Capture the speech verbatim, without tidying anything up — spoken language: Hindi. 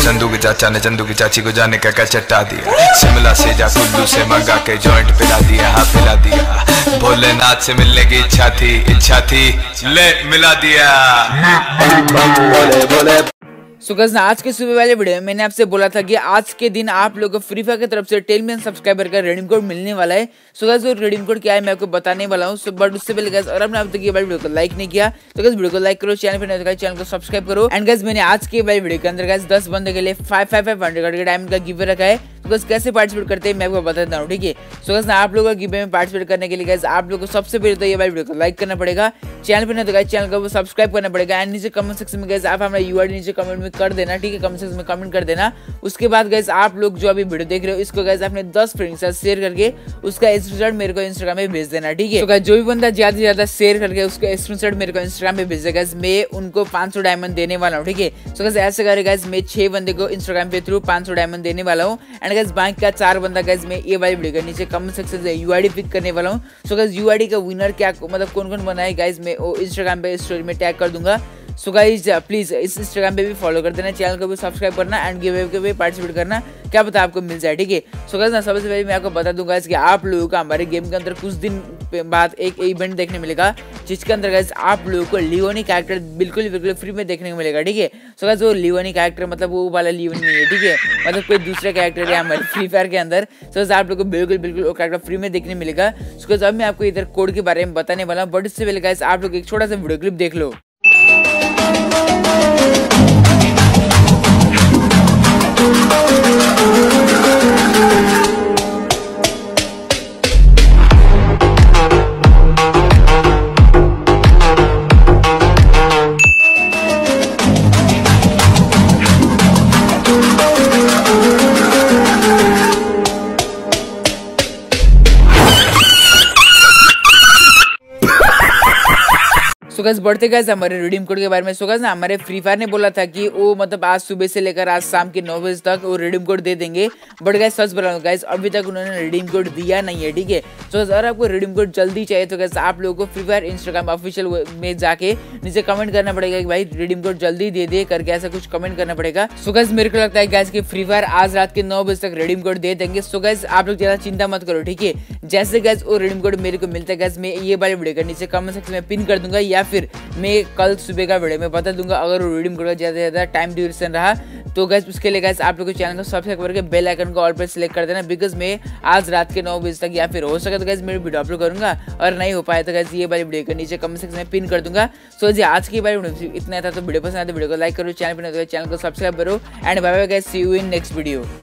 संदू के चाचा ने चंदू की चाची को जाने का क्या चट्टा दिया। शिमला से जा कुल्लू से मंगा के जॉइंट पिला दिया, हाँ पिला दिया। भोलेनाथ से मिलने की इच्छा थी, इच्छा थी ले मिला दिया। बोले बोले सो गाइस आज के सुबह वाले वीडियो में मैंने आपसे बोला था कि आज के दिन आप लोगों को फ्री फायर की तरफ से टेन मिलियन सब्सक्राइबर का रिडीम कोड मिलने वाला है। सो गाइस वो रिडीम कोड क्या है मैं आपको बताने वाला हूं। सो बट उससे पहले गाइस अगर आपने अब तक ये वीडियो को लाइक नहीं किया तो गाइस वीडियो को लाइक करो, चैनल पर नए हो चैनल को सब्सक्राइब करो। एंड गाइस मैंने आज के वाले वीडियो के अंदर गाइस दस बंदे के लिए फाइव फाइव फाइव हंड्रेड का डायमंड का गिव रखा है। तो गाइस कैसे पार्टिसिपेट करते हैं मैं आपको बता देता हूं, ठीक है। सो गाइस आप लोगों को गिव में पार्टिसिपेट करने के लिए गाइस आप लोगों को सबसे पहले तो ये वाली वीडियो को लाइक करना पड़ेगा, चैनल पर नए तो गाइस चैनल को सब्सक्राइब करना पड़ेगा। एंड नीचे कमेंट सेक्शन में गाइस आप हमारा यूआईडी नीचे कमेंट में कर देना, ठीक है, कमेंट सेक्शन में कमेंट कर देना। उसके बाद गाइस आप लोग जो अभी वीडियो देख रहे हो इसको गाइस आपने दस फ्रेंड के साथ शेयर करके उसका स्क्रीनशॉट मेरे को इंस्टाग्राम पे भेज देना, ठीक है। तो गाइस जो भी बंदा ज्यादा से ज्यादा शेयर करके उसका स्क्रीनशॉट मेरे को इंस्टाग्राम पे भेजेगा गाइस मैं उनको पाँच सौ डायमंड देने वाला हूं, ठीक है। सो गाइस ऐसे करे गाइस मैं छह बंदे को इंस्टाग्राम पे थ्रू पाँच सौ डायमंड देने वाला हूं। एंड गाइस बाकी का चार बंदा गाइस मैं ये वाली वीडियो के नीचे कमेंट सेक्शन से यूआईडी पिक करने वाला हूं। सो गाइस यूआईडी का विनर क्या मतलब कौन कौन बना है गाइस मैं वो इंस्टाग्राम पे स्टोरी में टैग कर दूंगा। सो गाइस प्लीज इस इंस्टाग्राम पे भी फॉलो कर देना, चैनल को भी सब्सक्राइब करना एंड गिव अवे के भी पार्टिसिपेट करना, क्या पता आपको मिल जाए, ठीक है। सो गाइस ना सबसे पहले मैं आपको बता दूंगा कि आप लोगों का हमारे गेम के अंदर कुछ दिन बाद एक इवेंट देखने मिलेगा जिसके अंदर गाइस आप लोगों को लियोनी कैरेक्टर बिल्कुल बिल्कुल फ्री में देखने को मिलेगा, ठीक है। सो गाइस वो लियोनी कैरेक्टर मतलब वो वाला लियोनी नहीं है, ठीक है, मतलब कोई दूसरा कैरेक्टर है हमारे फ्री फायर के अंदर। सो गाइस आप लोगों को बिल्कुल बिल्कुल वो कैरेक्टर फ्री में देखने मिलेगा। सो गाइस अब मैं आपको इधर कोड के बारे में बताने वाला हूँ, बट इससे पहले गाइस आप लोग एक छोटा सा वीडियो क्लिप देख लो। सो गाइस बढ़ते गाइस हमारे रिडीम कोड के बारे में। सो गाइस ना हमारे फ्री फायर ने बोला था कि वो मतलब आज सुबह से लेकर आज शाम के नौ बजे तक वो रिडीम कोड दे देंगे, बट गाइस सच बता रहा हूं गाइस अभी तक उन्होंने रिडीम कोड दिया नहीं है, ठीक है। सो अगर आपको रिडीम कोड जल्दी चाहिए तो गाइस आप लोगों को फ्री फायर इंस्टाग्राम ऑफिशियल में जाके नीचे कमेंट करना पड़ेगा कि भाई रिडीम कोड जल्दी दे दे करके ऐसा कुछ कमेंट करना पड़ेगा। सो गाइस मेरे को लगता है गाइस कि फ्री फायर आज रात के नौ बजे तक रिडीम कोड दे देंगे। सो गाइस आप लोग ज्यादा चिंता मत करो, ठीक है। जैसे गाइस वो रिडीम कोड मेरे को मिलता है गाइस मैं ये वाले वीडियो के नीचे कमेंट सेक्शन में पिन कर दूंगा या फिर मैं कल सुबह का वीडियो में बता दूंगा। अगर वो रिडीम कोड का ज्यादा ज्यादा टाइम ड्यूरेशन रहा तो गाइस उसके लिए गाइस आप लोग को चैनल को सब्सक्राइब करके बेल आइकन को ऑल पर सिलेक्ट कर देना, बिकॉज मैं आज रात के नौ बजे तक या फिर हो सके तो गाइस मेरी वीडियो अपलोड करूंगा, और नहीं हो पाया तो गाइस ये वाली वीडियो के नीचे कमेंट सेक्शन में पिन कर दूंगा। सो जी आज की बार वीडियो इतना था, तो वीडियो पसंद आया तो वीडियो को लाइक करो, चैनल पर नए तो चैनल को सब्सक्राइब करो and bye bye guys, see you in next video.